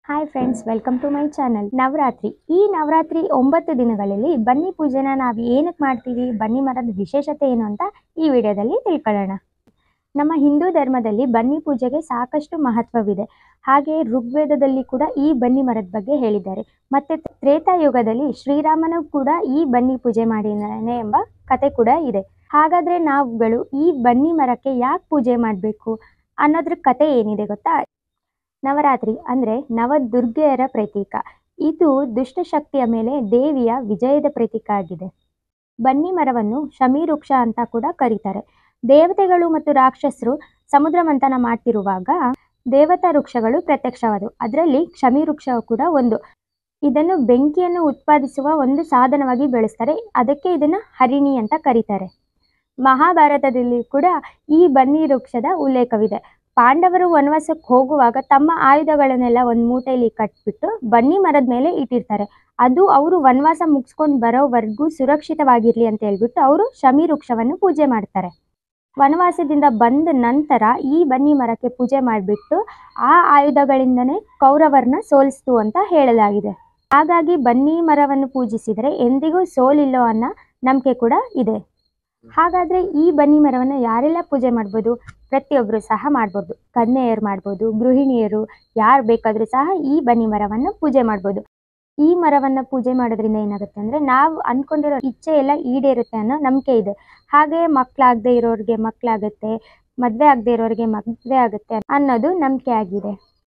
Hi friends, welcome to my channel. Navratri. ಈ ನವರಾತ್ರಿ 9 ದಿನಗಳಲ್ಲಿ ಬನ್ನಿ ಪೂಜೆನ ನಾವು ಏನಕ್ಕೆ ಮಾಡ್ತೀವಿ, ಬನ್ನಿ ಮರದ ವಿಶೇಷತೆ ಏನು ಅಂತ ಈ ವಿಡಿಯೋದಲ್ಲಿ ತಿಳ್ಕೊಳ್ಳೋಣ. ನಮ್ಮ ಹಿಂದೂ ಧರ್ಮದಲ್ಲಿ ಬನ್ನಿ ಪೂಜೆಗೆ ಸಾಕಷ್ಟು ಮಹತ್ವವಿದೆ. ಹಾಗೆ ಋಗ್ವೇದದಲ್ಲಿ ಕೂಡ ಈ ಬನ್ನಿ ಮರದ ಬಗ್ಗೆ ಹೇಳಿದ್ದಾರೆ. ಮತ್ತೆ ತ್ರೇತಾಯುಗದಲ್ಲಿ ಶ್ರೀರಾಮನು ಕೂಡ ಈ ಬನ್ನಿ ಪೂಜೆ ಮಾಡಿದ್ದಾನೆ ಎಂಬ ಕತೆ ಕೂಡ ಇದೆ. ಹಾಗಾದ್ರೆ ನಾವುಗಳು ಈ ಬನ್ನಿ ಮರಕ್ಕೆ ಯಾಕೆ ಪೂಜೆ ಮಾಡಬೇಕು ಅನ್ನೋದ್ರ ಕತೆ ಏನಿದೆ ಗೊತ್ತಾ? ನವರಾತ್ರಿ ಅಂದರೆ ನವದುರ್ಗೆಯರ ಪ್ರತೀಕ. ಇದು ದುಷ್ಟಶಕ್ತಿಯ ಮೇಲೆ ದೇವಿಯ ವಿಜಯದ ಪ್ರತೀಕ ಆಗಿದೆ. ಬನ್ನಿ ಮರವನ್ನು ಶಮೀವೃಕ್ಷ ಅಂತ ಕೂಡ ಕರೀತಾರೆ. ದೇವತೆಗಳು ಮತ್ತು ರಾಕ್ಷಸರು ಸಮುದ್ರ ಮಂಥನ ಮಾಡ್ತಿರುವಾಗ ದೇವತಾ ವೃಕ್ಷಗಳು ಪ್ರತ್ಯಕ್ಷವಾದವು. ಅದರಲ್ಲಿ ಶಮೀವೃಕ್ಷ ಕೂಡ ಒಂದು. ಇದನ್ನು ಬೆಂಕಿಯನ್ನು ಉತ್ಪಾದಿಸುವ ಒಂದು ಸಾಧನವಾಗಿ ಬೆಳೆಸ್ತಾರೆ. ಅದಕ್ಕೆ ಇದನ್ನು ಹರಿಣಿ ಅಂತ ಕರೀತಾರೆ. ಮಹಾಭಾರತದಲ್ಲಿ ಕೂಡ ಈ ಬನ್ನಿ ವೃಕ್ಷದ ಉಲ್ಲೇಖವಿದೆ. ಪಾಂಡವರು ವನವಾಸಕ್ಕೆ ಹೋಗುವಾಗ ತಮ್ಮ ಆಯುಧಗಳನ್ನೆಲ್ಲ ಒಂದು ಮೂಟೆಯಲ್ಲಿ ಕಟ್ಬಿಟ್ಟು ಬನ್ನಿ ಮರದ ಮೇಲೆ ಇಟ್ಟಿರ್ತಾರೆ. ಅದು ಅವರು ವನವಾಸ ಮುಗಿಸ್ಕೊಂಡು ಬರೋವರೆಗೂ ಸುರಕ್ಷಿತವಾಗಿರಲಿ ಅಂತ ಹೇಳ್ಬಿಟ್ಟು ಅವರು ಶಮೀವೃಕ್ಷವನ್ನು ಪೂಜೆ ಮಾಡ್ತಾರೆ. ವನವಾಸದಿಂದ ಬಂದ ನಂತರ ಈ ಬನ್ನಿ ಮರಕ್ಕೆ ಪೂಜೆ ಮಾಡಿಬಿಟ್ಟು ಆ ಆಯುಧಗಳಿಂದನೇ ಕೌರವರನ್ನ ಸೋಲಿಸ್ತು ಅಂತ ಹೇಳಲಾಗಿದೆ. ಹಾಗಾಗಿ ಬನ್ನಿ ಮರವನ್ನು ಪೂಜಿಸಿದರೆ ಎಂದಿಗೂ ಸೋಲಿಲ್ಲೋ ಅನ್ನೋ ನಂಬಿಕೆ ಕೂಡ ಇದೆ. ಹಾಗಾದರೆ ಈ ಬನ್ನಿ ಮರವನ್ನು ಯಾರೆಲ್ಲ ಪೂಜೆ ಮಾಡ್ಬೋದು? ಪ್ರತಿಯೊಬ್ಬರು ಸಹ ಮಾಡ್ಬೋದು. ಕನ್ಯೆಯರು ಮಾಡ್ಬೋದು, ಗೃಹಿಣಿಯರು, ಯಾರು ಬೇಕಾದರೂ ಸಹ ಈ ಬನ್ನಿ ಮರವನ್ನು ಪೂಜೆ ಮಾಡ್ಬೋದು. ಈ ಮರವನ್ನು ಪೂಜೆ ಮಾಡೋದ್ರಿಂದ ಏನಾಗುತ್ತೆ ಅಂದರೆ ನಾವು ಅಂದ್ಕೊಂಡಿರೋ ಇಚ್ಛೆ ಎಲ್ಲ ಈಡೇರುತ್ತೆ ಅನ್ನೋ ನಂಬಿಕೆ ಇದೆ. ಹಾಗೆ ಮಕ್ಕಳಾಗದೇ ಇರೋರಿಗೆ ಮಕ್ಕಳಾಗುತ್ತೆ, ಮದುವೆ ಆಗದೆ ಇರೋರಿಗೆ ಮದುವೆ ಆಗುತ್ತೆ ಅನ್ನೋದು ನಂಬಿಕೆ ಆಗಿದೆ.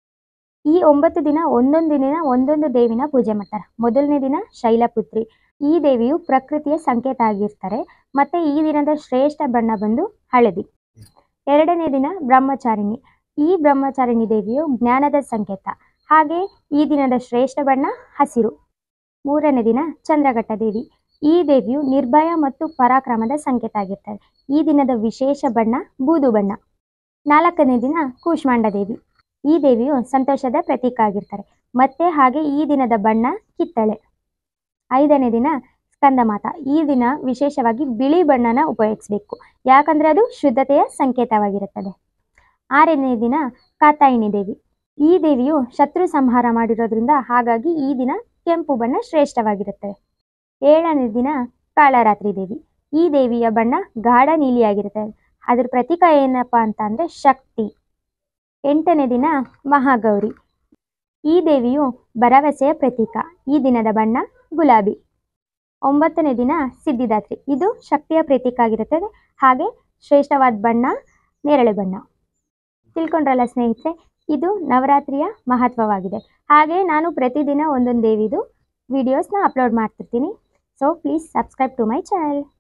ಈ 9 ದಿನ ಒಂದೊಂದು ದಿನ ಒಂದೊಂದು ದೇವಿನ ಪೂಜೆ ಮಾಡ್ತಾರೆ. ಮೊದಲನೇ ದಿನ ಶೈಲಪುತ್ರಿ. ಈ ದೇವಿಯು ಪ್ರಕೃತಿಯ ಸಂಕೇತ ಆಗಿರ್ತಾರೆ. ಮತ್ತು ಈ ದಿನದ ಶ್ರೇಷ್ಠ ಬಣ್ಣ ಬಂದು ಹಳದಿ. ಎರಡನೇ ದಿನ ಬ್ರಹ್ಮಚಾರಿಣಿ. ಈ ಬ್ರಹ್ಮಚಾರಿಣಿ ದೇವಿಯು ಜ್ಞಾನದ ಸಂಕೇತ. ಹಾಗೆ ಈ ದಿನದ ಶ್ರೇಷ್ಠ ಬಣ್ಣ ಹಸಿರು. ಮೂರನೇ ದಿನ ಚಂದ್ರಘಟ್ಟ ದೇವಿ. ಈ ದೇವಿಯು ನಿರ್ಭಯ ಮತ್ತು ಪರಾಕ್ರಮದ ಸಂಕೇತ ಆಗಿರ್ತಾರೆ. ಈ ದಿನದ ವಿಶೇಷ ಬಣ್ಣ ಬೂದು ಬಣ್ಣ. ನಾಲ್ಕನೇ ದಿನ ಕೂಷ್ಮಾಂಡ ದೇವಿ. ಈ ದೇವಿಯು ಸಂತೋಷದ ಪ್ರತೀಕ ಆಗಿರ್ತಾರೆ. ಮತ್ತೆ ಹಾಗೆ ಈ ದಿನದ ಬಣ್ಣ ಕಿತ್ತಳೆ. ಐದನೇ ದಿನ ಸ್ಕಂದಮಾತ. ಈ ದಿನ ವಿಶೇಷವಾಗಿ ಬಿಳಿ ಬಣ್ಣನ ಉಪಯೋಗಿಸಬೇಕು, ಯಾಕಂದರೆ ಅದು ಶುದ್ಧತೆಯ ಸಂಕೇತವಾಗಿರುತ್ತದೆ. ಆರನೇ ದಿನ ಕಾತ್ಯಾಯಿನಿ ದೇವಿ. ಈ ದೇವಿಯು ಶತ್ರು ಸಂಹಾರ ಮಾಡಿರೋದ್ರಿಂದ ಹಾಗಾಗಿ ಈ ದಿನ ಕೆಂಪು ಬಣ್ಣ ಶ್ರೇಷ್ಠವಾಗಿರುತ್ತದೆ. ಏಳನೇ ದಿನ ಕಾಳರಾತ್ರಿ ದೇವಿ. ಈ ದೇವಿಯ ಬಣ್ಣ ಗಾಢ ನೀಲಿಯಾಗಿರುತ್ತದೆ. ಅದ್ರ ಪ್ರತೀಕ ಏನಪ್ಪ ಅಂತ ಅಂದರೆ ಶಕ್ತಿ. ಎಂಟನೇ ದಿನ ಮಹಾಗೌರಿ. ಈ ದೇವಿಯು ಭರವಸೆಯ ಪ್ರತೀಕ. ಈ ದಿನದ ಬಣ್ಣ ಗುಲಾಬಿ. ಒಂಬತ್ತನೇ ದಿನ ಸಿದ್ಧಿದಾತ್ರಿ. ಇದು ಶಕ್ತಿಯ ಪ್ರತೀಕ ಆಗಿರುತ್ತದೆ. ಹಾಗೆ ಶ್ರೇಷ್ಠವಾದ ಬಣ್ಣ ನೇರಳೆ ಬಣ್ಣ. ತಿಳ್ಕೊಂಡ್ರಲ್ಲ ಸ್ನೇಹಿತರೆ, ಇದು ನವರಾತ್ರಿಯ ಮಹತ್ವವಾಗಿದೆ. ಹಾಗೆ ನಾನು ಪ್ರತಿದಿನ ಒಂದೊಂದು ದೇವಿದು ವಿಡಿಯೋಸ್ನ ಅಪ್ಲೋಡ್ ಮಾಡ್ತಿರ್ತೀನಿ. So please subscribe to my channel.